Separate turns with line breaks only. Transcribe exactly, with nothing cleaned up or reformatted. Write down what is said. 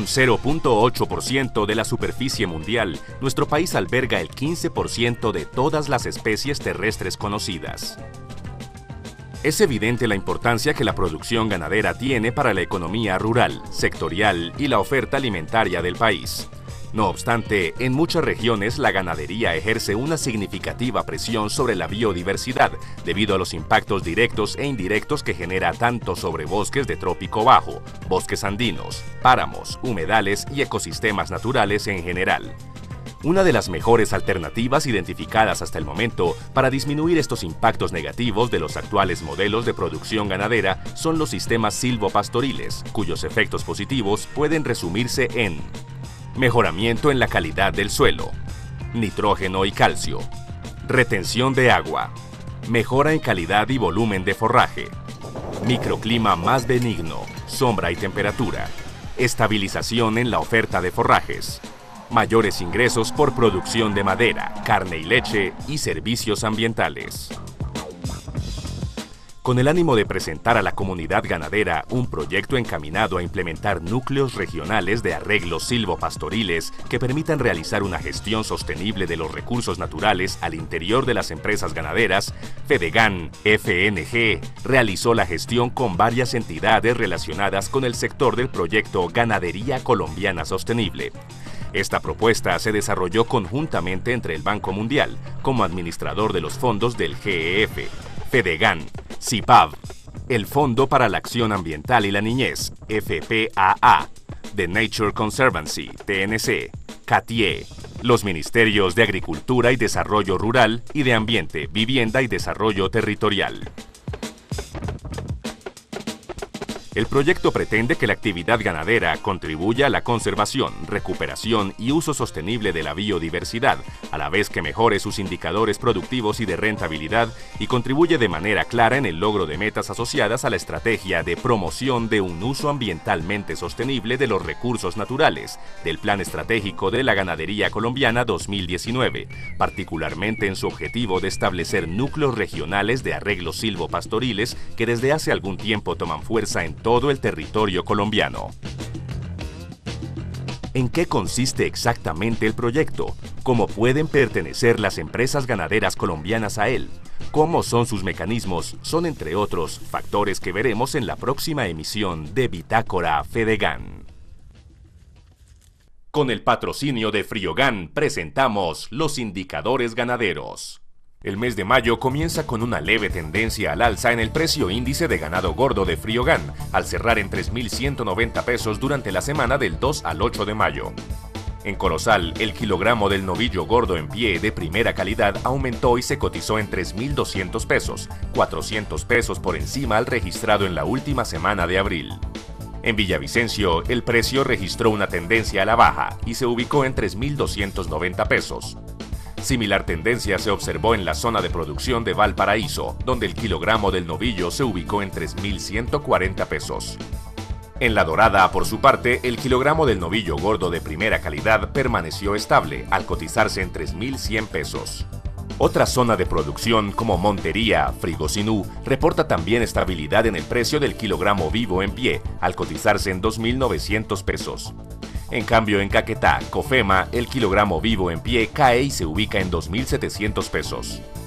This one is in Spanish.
Con cero punto ocho por ciento de la superficie mundial, nuestro país alberga el quince por ciento de todas las especies terrestres conocidas. Es evidente la importancia que la producción ganadera tiene para la economía rural, sectorial y la oferta alimentaria del país. No obstante, en muchas regiones la ganadería ejerce una significativa presión sobre la biodiversidad debido a los impactos directos e indirectos que genera tanto sobre bosques de trópico bajo, bosques andinos, páramos, humedales y ecosistemas naturales en general. Una de las mejores alternativas identificadas hasta el momento para disminuir estos impactos negativos de los actuales modelos de producción ganadera son los sistemas silvopastoriles, cuyos efectos positivos pueden resumirse en mejoramiento en la calidad del suelo, nitrógeno y calcio, retención de agua, mejora en calidad y volumen de forraje, microclima más benigno, sombra y temperatura, estabilización en la oferta de forrajes, mayores ingresos por producción de madera, carne y leche y servicios ambientales. Con el ánimo de presentar a la comunidad ganadera un proyecto encaminado a implementar núcleos regionales de arreglos silvopastoriles que permitan realizar una gestión sostenible de los recursos naturales al interior de las empresas ganaderas, Fedegan F N G realizó la gestión con varias entidades relacionadas con el sector del proyecto Ganadería Colombiana Sostenible. Esta propuesta se desarrolló conjuntamente entre el Banco Mundial, como administrador de los fondos del G E F, Fedegan, CIPAV, el Fondo para la Acción Ambiental y la Niñez, F P A A, The Nature Conservancy, T N C, CATIE, los Ministerios de Agricultura y Desarrollo Rural y de Ambiente, Vivienda y Desarrollo Territorial. El proyecto pretende que la actividad ganadera contribuya a la conservación, recuperación y uso sostenible de la biodiversidad, a la vez que mejore sus indicadores productivos y de rentabilidad y contribuye de manera clara en el logro de metas asociadas a la estrategia de promoción de un uso ambientalmente sostenible de los recursos naturales del Plan Estratégico de la Ganadería Colombiana dos mil diecinueve, particularmente en su objetivo de establecer núcleos regionales de arreglos silvopastoriles que desde hace algún tiempo toman fuerza en todo el territorio colombiano. ¿En qué consiste exactamente el proyecto? ¿Cómo pueden pertenecer las empresas ganaderas colombianas a él? ¿Cómo son sus mecanismos? Son, entre otros, factores que veremos en la próxima emisión de Bitácora Fedegan. Con el patrocinio de Friogan presentamos los indicadores ganaderos. El mes de mayo comienza con una leve tendencia al alza en el precio índice de ganado gordo de Friogan, al cerrar en tres mil ciento noventa pesos durante la semana del dos al ocho de mayo. En Corozal, el kilogramo del novillo gordo en pie de primera calidad aumentó y se cotizó en tres mil doscientos pesos, cuatrocientos pesos por encima al registrado en la última semana de abril. En Villavicencio, el precio registró una tendencia a la baja y se ubicó en tres mil doscientos noventa pesos. Similar tendencia se observó en la zona de producción de Valparaíso, donde el kilogramo del novillo se ubicó en tres mil ciento cuarenta pesos. En La Dorada, por su parte, el kilogramo del novillo gordo de primera calidad permaneció estable, al cotizarse en tres mil cien pesos. Otra zona de producción, como Montería, Frigosinú, reporta también estabilidad en el precio del kilogramo vivo en pie, al cotizarse en dos mil novecientos pesos. En cambio, en Caquetá, Cofema, el kilogramo vivo en pie cae y se ubica en dos mil setecientos pesos.